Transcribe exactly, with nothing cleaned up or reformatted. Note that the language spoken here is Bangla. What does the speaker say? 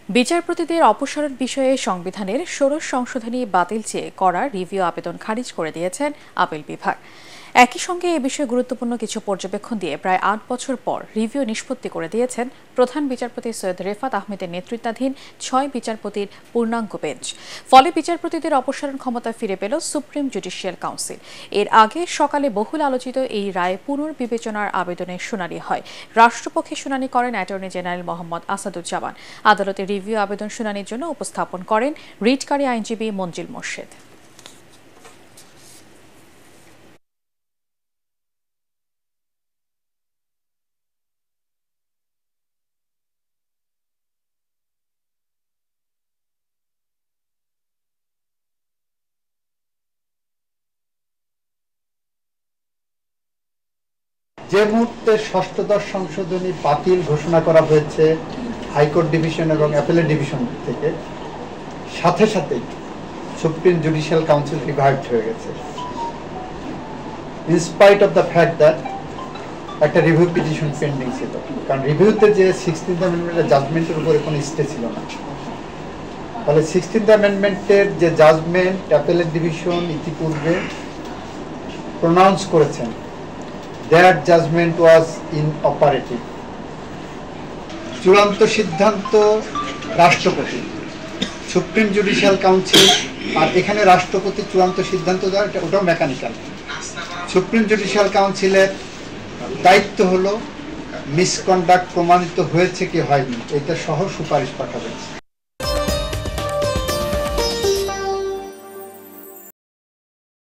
বিচারপতিদের অপসারণ বিষয়ে সংবিধানের ষোড়শ সংশোধনী বাতিল চেয়ে করা রিভিউ আবেদন খারিজ করে দিয়েছেন আপিল বিভাগ। একই সঙ্গে এ বিষয়ে গুরুত্বপূর্ণ কিছু পর্যবেক্ষণ দিয়ে প্রায় আট বছর পর রিভিউ নিষ্পত্তি করে দিয়েছেন প্রধান বিচারপতি সৈয়দ রেফাত আহমেদের নেতৃত্বাধীন ছয় বিচারপতির পূর্ণাঙ্গ বেঞ্চ। ফলে বিচারপতিদের অপসারণ ক্ষমতা ফিরে পেল সুপ্রিম জুডিশিয়াল কাউন্সিল। এর আগে সকালে বহুল আলোচিত এই রায় পুনর্বিবেচনার আবেদনের শুনানি হয়। রাষ্ট্রপক্ষে শুনানি করেন অ্যাটর্নি জেনারেল মোহাম্মদ আসাদুজ্জামান। আদালতে রিভিউ আবেদন শুনানির জন্য উপস্থাপন করেন রিটকারী আইনজীবী মঞ্জিল মোর্শেদ। যে মুহূর্তে ষষ্ঠদশ সংশোধনী বাতিল ঘোষণা করা হয়েছে হাইকোর্ট ডিভিশন এবং অ্যাপেলেট ডিভিশন থেকে, সাথে সাথে সুপ্রিম জুডিশিয়াল কাউন্সিল রিভাইভড হয়ে গেছে, in spite of the fact that একটা রিভিউ পিটিশন পেন্ডিং ছিল। কারণ রিভিউতে যে সিক্সটিন্থ অ্যামেন্ডমেন্টের জাজমেন্টের উপরে কোনো স্টে ছিল না, ফলে সিক্সটিন্থ অ্যামেন্ডমেন্টের যে জাজমেন্ট অ্যাপেলেট ডিভিশন ইতিপূর্বে প্রোনাউন্স করেছেন, that judgment was inoperative. চূড়ান্ত সিদ্ধান্ত রাষ্ট্রপতি, সুপ্রিম জুডিশিয়াল কাউন্সিল, আর এখানে রাষ্ট্রপতি চূড়ান্ত সিদ্ধান্ত দেওয়া ওটাও মেকানিক্যাল। সুপ্রিম জুডিশিয়াল কাউন্সিলের দায়িত্ব হলো মিসকন্ডাক্ট প্রমাণিত হয়েছে কি হয়নি এটা সহ সুপারিশ পাঠাবেন।